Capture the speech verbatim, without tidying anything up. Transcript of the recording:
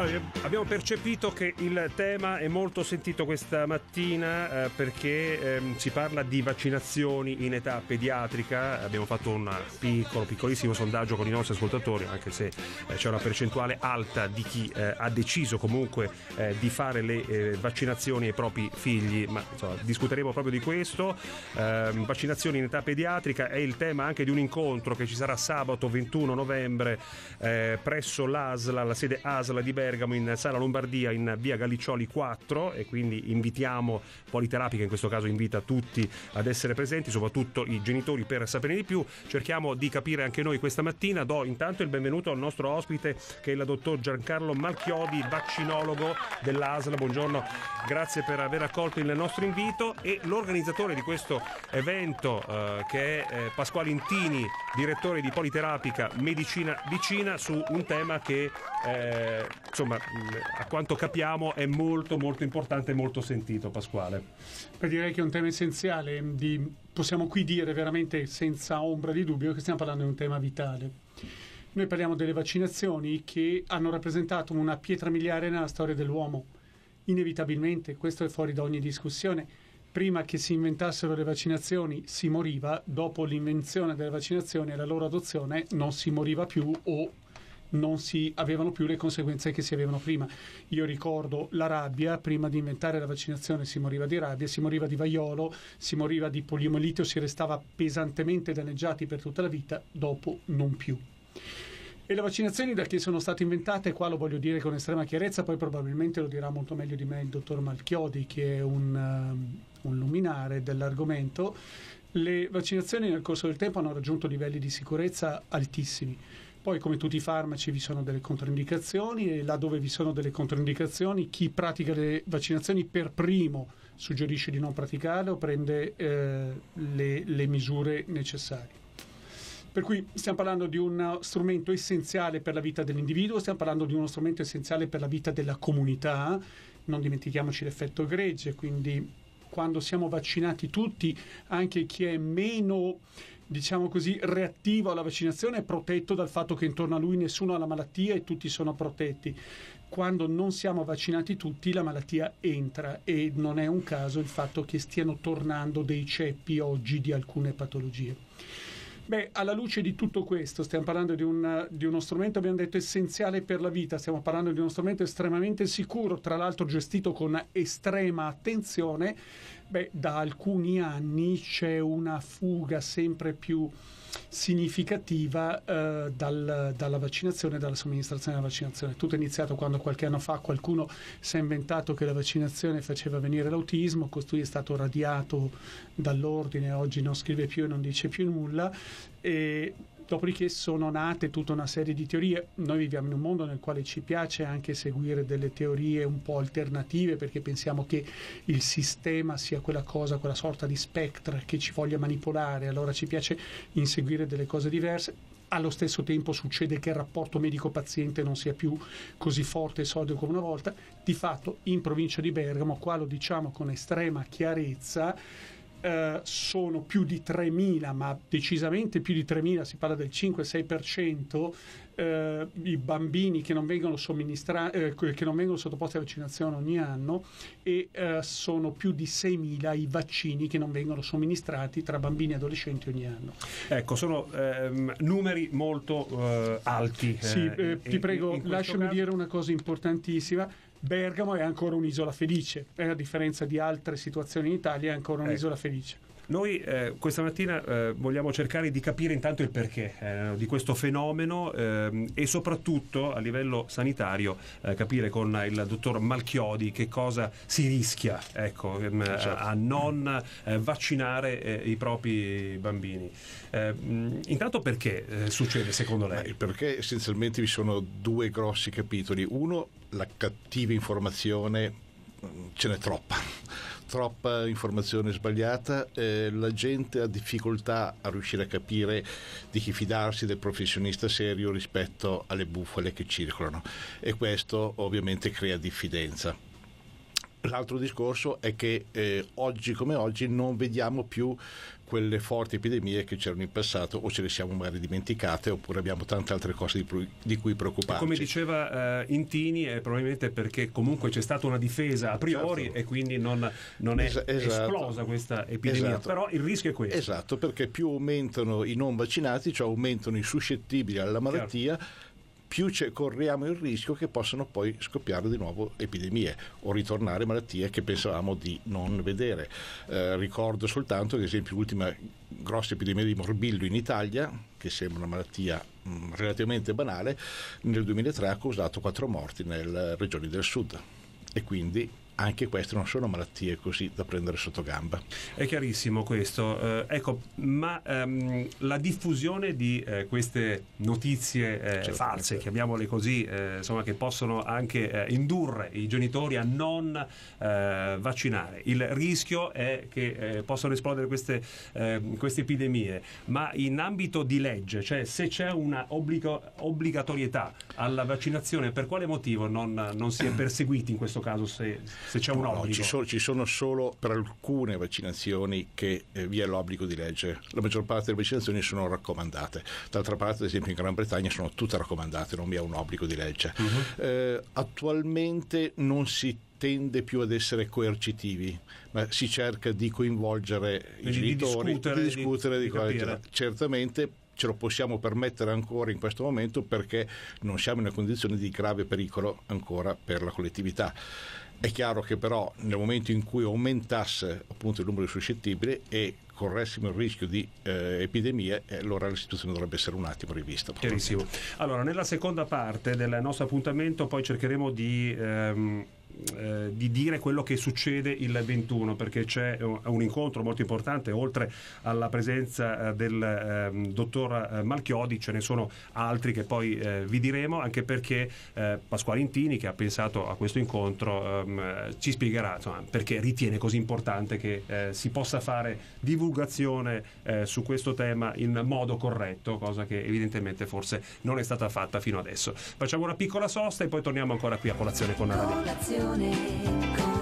Allora, abbiamo percepito che il tema è molto sentito questa mattina eh, perché ehm, si parla di vaccinazioni in età pediatrica. Abbiamo fatto un piccolo, piccolissimo sondaggio con i nostri ascoltatori, anche se eh, c'è una percentuale alta di chi eh, ha deciso comunque eh, di fare le eh, vaccinazioni ai propri figli, ma insomma, discuteremo proprio di questo. Eh, vaccinazioni in età pediatrica è il tema anche di un incontro che ci sarà sabato ventuno novembre eh, presso l'A S L A, la sede A S L A di Bergamo, in Sala Lombardia, in via Galliccioli quattro, e quindi invitiamo Politerapica, in questo caso invita tutti ad essere presenti, soprattutto i genitori, per sapere di più. Cerchiamo di capire anche noi questa mattina. Do intanto il benvenuto al nostro ospite, che è il dottor Giancarlo Malchiodi, vaccinologo dell'A S L A. Buongiorno, grazie per aver accolto il nostro invito. E l'organizzatore di questo evento eh, che è eh, Pasquale Intini, direttore di Politerapica Medicina Vicina, su un tema che eh, insomma, a quanto capiamo è molto molto importante e molto sentito. Pasquale. Beh, direi che è un tema essenziale. Di, possiamo qui dire veramente senza ombra di dubbio che stiamo parlando di un tema vitale. Noi parliamo delle vaccinazioni che hanno rappresentato una pietra miliare nella storia dell'uomo. Inevitabilmente, questo è fuori da ogni discussione, prima che si inventassero le vaccinazioni si moriva, dopo l'invenzione delle vaccinazioni e la loro adozione non si moriva più, o non si avevano più le conseguenze che si avevano prima. Io ricordo la rabbia: prima di inventare la vaccinazione si moriva di rabbia, si moriva di vaiolo, si moriva di poliomielite o si restava pesantemente danneggiati per tutta la vita, dopo non più. E le vaccinazioni da che sono state inventate, qua lo voglio dire con estrema chiarezza, poi probabilmente lo dirà molto meglio di me il dottor Malchiodi, che è un, um, un luminare dell'argomento. Le vaccinazioni nel corso del tempo hanno raggiunto livelli di sicurezza altissimi. Poi, come tutti i farmaci, vi sono delle controindicazioni, e laddove vi sono delle controindicazioni, chi pratica le vaccinazioni per primo suggerisce di non praticarle o prende eh, le, le misure necessarie. Per cui stiamo parlando di uno strumento essenziale per la vita dell'individuo, stiamo parlando di uno strumento essenziale per la vita della comunità. Non dimentichiamoci l'effetto gregge, quindi quando siamo vaccinati tutti, anche chi è meno, diciamo così, reattivo alla vaccinazione è protetto dal fatto che intorno a lui nessuno ha la malattia e tutti sono protetti. Quando non siamo vaccinati tutti, la malattia entra, e non è un caso il fatto che stiano tornando dei ceppi oggi di alcune patologie. Beh, alla luce di tutto questo, stiamo parlando di, un, di uno strumento, abbiamo detto, essenziale per la vita. Stiamo parlando di uno strumento estremamente sicuro, tra l'altro gestito con estrema attenzione. Beh, da alcuni anni c'è una fuga sempre più significativa eh, dal, dalla vaccinazione e dalla somministrazione della vaccinazione. Tutto è iniziato quando qualche anno fa qualcuno si è inventato che la vaccinazione faceva venire l'autismo. Costui è stato radiato dall'ordine, oggi non scrive più e non dice più nulla, e dopodiché sono nate tutta una serie di teorie. Noi viviamo in un mondo nel quale ci piace anche seguire delle teorie un po' alternative, perché pensiamo che il sistema sia quella cosa, quella sorta di spectra che ci voglia manipolare, allora ci piace inseguire delle cose diverse. Allo stesso tempo succede che il rapporto medico-paziente non sia più così forte e solido come una volta. Di fatto in provincia di Bergamo, qua lo diciamo con estrema chiarezza, Uh, sono più di tremila, ma decisamente più di tremila, si parla del cinque sei per cento, uh, i bambini che non vengono somministrati, uh, che non vengono sottoposti a vaccinazione ogni anno, e uh, sono più di seimila i vaccini che non vengono somministrati tra bambini e adolescenti ogni anno. Ecco, sono ehm, numeri molto uh, alti. Sì, eh, eh, ti prego, lasciami caso... dire una cosa importantissima. Bergamo è ancora un'isola felice, eh, a differenza di altre situazioni in Italia è ancora un'isola ecco. felice. Noi eh, questa mattina eh, vogliamo cercare di capire intanto il perché eh, di questo fenomeno eh, e soprattutto a livello sanitario eh, capire con il dottor Malchiodi che cosa si rischia ecco, ehm, certo. a non eh, vaccinare eh, i propri bambini. Eh, intanto perché eh, succede secondo lei? Ma perché essenzialmente vi sono due grossi capitoli. Uno, la cattiva informazione, ce n'è troppa. troppa informazione sbagliata, eh, la gente ha difficoltà a riuscire a capire di chi fidarsi, del professionista serio rispetto alle bufale che circolano, e questo ovviamente crea diffidenza. L'altro discorso è che eh, oggi come oggi non vediamo più quelle forti epidemie che c'erano in passato, o ce le siamo magari dimenticate, oppure abbiamo tante altre cose di, pro- di cui preoccuparci. Come diceva eh, Intini, è probabilmente perché comunque c'è stata una difesa a priori, certo, e quindi non, non è es- esatto. esplosa questa epidemia, esatto. Però il rischio è questo. Esatto, perché più aumentano i non vaccinati, cioè aumentano i suscettibili alla malattia, certo, più corriamo il rischio che possano poi scoppiare di nuovo epidemie o ritornare malattie che pensavamo di non vedere. Eh, ricordo soltanto, ad esempio, l'ultima grossa epidemia di morbillo in Italia, che sembra una malattia mh, relativamente banale, nel duemilatré ha causato quattro morti nelle regioni del sud, e quindi anche queste non sono malattie così da prendere sotto gamba. È chiarissimo questo. Eh, ecco, ma ehm, la diffusione di eh, queste notizie eh, false, chiamiamole così, eh, insomma, che possono anche eh, indurre i genitori a non eh, vaccinare. Il rischio è che eh, possano esplodere queste, eh, queste epidemie, ma in ambito di legge, cioè se c'è una obbligo, obbligatorietà alla vaccinazione, per quale motivo non, non si è perseguiti in questo caso, se se c'è un obbligo? No, ci, sono, ci sono solo per alcune vaccinazioni che eh, vi è l'obbligo di legge. La maggior parte delle vaccinazioni sono raccomandate. D'altra parte, ad esempio in Gran Bretagna sono tutte raccomandate, non vi è un obbligo di legge. Uh-huh. Eh, attualmente non si tende più ad essere coercitivi, ma si cerca di coinvolgere Quindi i genitori, di discutere, di, discutere, di, di, di di certamente ce lo possiamo permettere ancora in questo momento, perché non siamo in una condizione di grave pericolo ancora per la collettività. È chiaro che però nel momento in cui aumentasse appunto il numero di suscettibili e corressimo il rischio di eh, epidemie, eh, allora la situazione dovrebbe essere un attimo rivista. Chiarissimo. Allora, nella seconda parte del nostro appuntamento poi cercheremo di ehm, eh, di dire quello che succede il ventuno, perché c'è un incontro molto importante. Oltre alla presenza eh, del eh, dottor Malchiodi, ce ne sono altri che poi eh, vi diremo, anche perché eh, Pasquale Intini, che ha pensato a questo incontro, ehm, ci spiegherà, insomma, perché ritiene così importante che eh, si possa fare divulgazione eh, su questo tema in modo corretto, cosa che evidentemente forse non è stata fatta fino adesso. Facciamo una piccola sosta e poi torniamo ancora qui a Colazione con Radio.